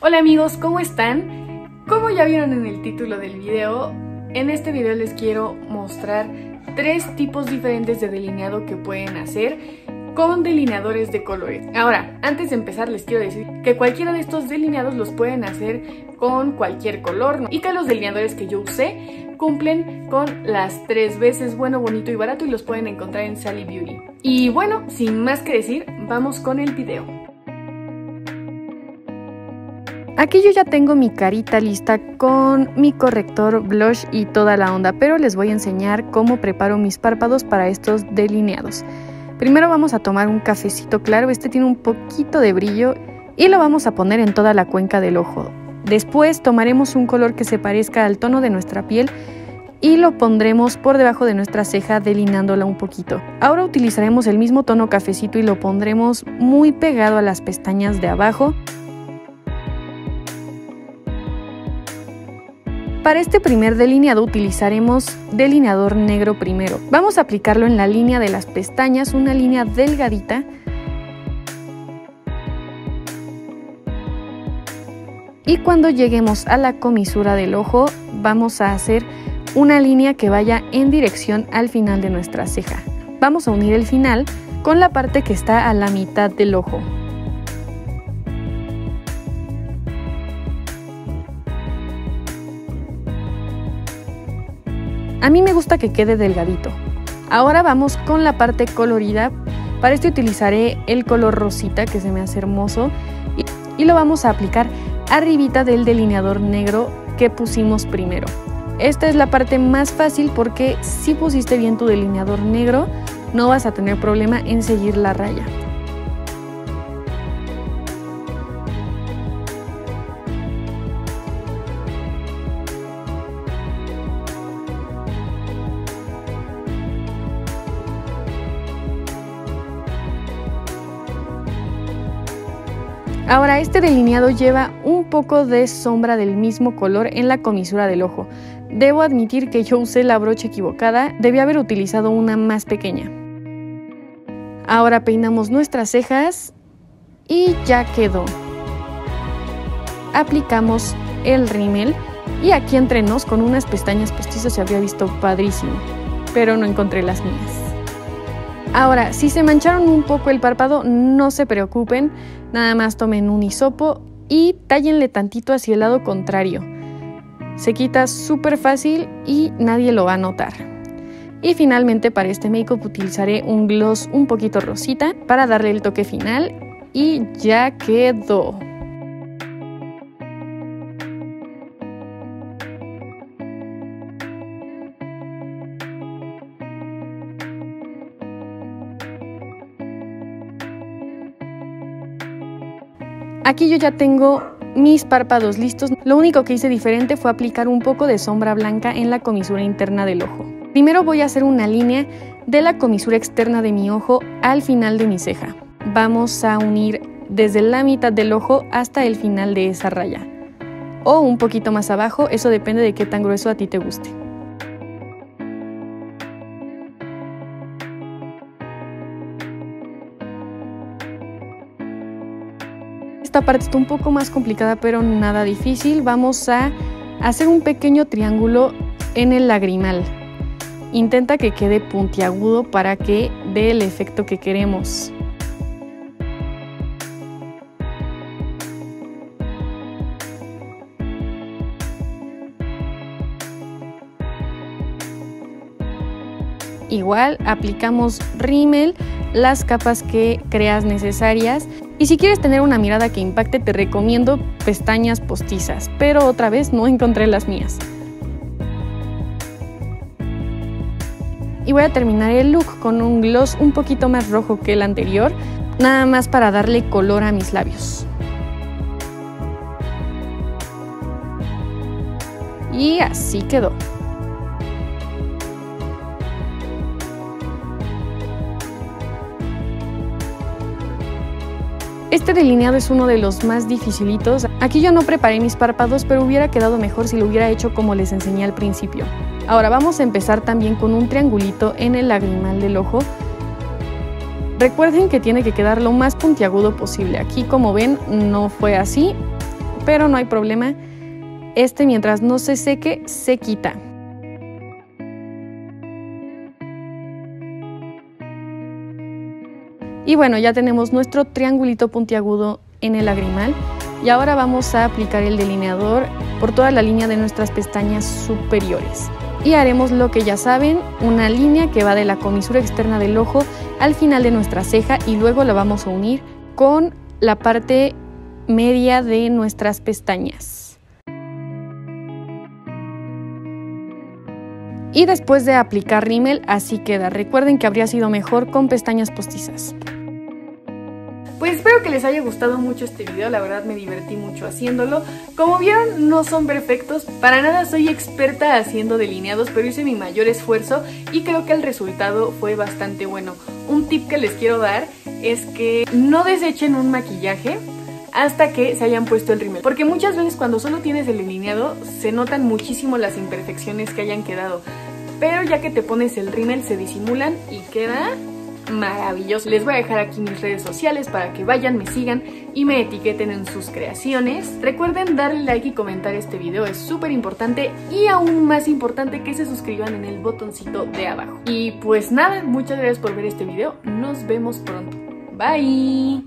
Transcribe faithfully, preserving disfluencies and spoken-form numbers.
Hola amigos, ¿cómo están? Como ya vieron en el título del video, en este video les quiero mostrar tres tipos diferentes de delineado que pueden hacer con delineadores de colores. Ahora, antes de empezar les quiero decir que cualquiera de estos delineados los pueden hacer con cualquier color, ¿no? Y que los delineadores que yo usé cumplen con las tres veces bueno, bonito y barato y los pueden encontrar en Sally Beauty. Y bueno, sin más que decir, vamos con el video. Aquí yo ya tengo mi carita lista con mi corrector, blush y toda la onda, pero les voy a enseñar cómo preparo mis párpados para estos delineados. Primero vamos a tomar un cafecito claro, este tiene un poquito de brillo y lo vamos a poner en toda la cuenca del ojo. Después tomaremos un color que se parezca al tono de nuestra piel y lo pondremos por debajo de nuestra ceja delineándola un poquito. Ahora utilizaremos el mismo tono cafecito y lo pondremos muy pegado a las pestañas de abajo. Para este primer delineado utilizaremos delineador negro primero. Vamos a aplicarlo en la línea de las pestañas, una línea delgadita. Y cuando lleguemos a la comisura del ojo, vamos a hacer una línea que vaya en dirección al final de nuestra ceja. Vamos a unir el final con la parte que está a la mitad del ojo. A mí me gusta que quede delgadito. Ahora vamos con la parte colorida. Para esto utilizaré el color rosita que se me hace hermoso y, y lo vamos a aplicar arribita del delineador negro que pusimos primero. Esta es la parte más fácil porque si pusiste bien tu delineador negro no vas a tener problema en seguir la raya. Ahora este delineado lleva un poco de sombra del mismo color en la comisura del ojo. Debo admitir que yo usé la brocha equivocada, debí haber utilizado una más pequeña. Ahora peinamos nuestras cejas y ya quedó. Aplicamos el rímel y aquí entre nos con unas pestañas postizas se habría visto padrísimo, pero no encontré las mías. Ahora, si se mancharon un poco el párpado, no se preocupen, nada más tomen un hisopo y tállenle tantito hacia el lado contrario. Se quita súper fácil y nadie lo va a notar. Y finalmente para este make-up utilizaré un gloss un poquito rosita para darle el toque final y ya quedó. Aquí yo ya tengo mis párpados listos. Lo único que hice diferente fue aplicar un poco de sombra blanca en la comisura interna del ojo. Primero voy a hacer una línea de la comisura externa de mi ojo al final de mi ceja. Vamos a unir desde la mitad del ojo hasta el final de esa raya. O un poquito más abajo, eso depende de qué tan grueso a ti te guste. Esta parte está un poco más complicada, pero nada difícil. Vamos a hacer un pequeño triángulo en el lagrimal. Intenta que quede puntiagudo para que dé el efecto que queremos. Igual aplicamos rímel, las capas que creas necesarias. Y si quieres tener una mirada que impacte, te recomiendo pestañas postizas, pero otra vez no encontré las mías. Y voy a terminar el look con un gloss un poquito más rojo que el anterior, nada más para darle color a mis labios. Y así quedó. Este delineado es uno de los más dificilitos. Aquí yo no preparé mis párpados, pero hubiera quedado mejor si lo hubiera hecho como les enseñé al principio. Ahora vamos a empezar también con un triangulito en el lagrimal del ojo. Recuerden que tiene que quedar lo más puntiagudo posible. Aquí, como ven, no fue así, pero no hay problema. Este, mientras no se seque, se quita. Y bueno, ya tenemos nuestro triangulito puntiagudo en el lagrimal. Y ahora vamos a aplicar el delineador por toda la línea de nuestras pestañas superiores. Y haremos lo que ya saben, una línea que va de la comisura externa del ojo al final de nuestra ceja y luego la vamos a unir con la parte media de nuestras pestañas. Y después de aplicar rímel, así queda. Recuerden que habría sido mejor con pestañas postizas. Pues espero que les haya gustado mucho este video, la verdad me divertí mucho haciéndolo. Como vieron, no son perfectos, para nada soy experta haciendo delineados, pero hice mi mayor esfuerzo y creo que el resultado fue bastante bueno. Un tip que les quiero dar es que no desechen un maquillaje hasta que se hayan puesto el rímel, porque muchas veces cuando solo tienes el delineado se notan muchísimo las imperfecciones que hayan quedado, pero ya que te pones el rímel se disimulan y queda maravilloso. Les voy a dejar aquí mis redes sociales para que vayan, me sigan y me etiqueten en sus creaciones. Recuerden darle like y comentar este video, es súper importante, y aún más importante que se suscriban en el botoncito de abajo. Y pues nada, muchas gracias por ver este video, nos vemos pronto. Bye.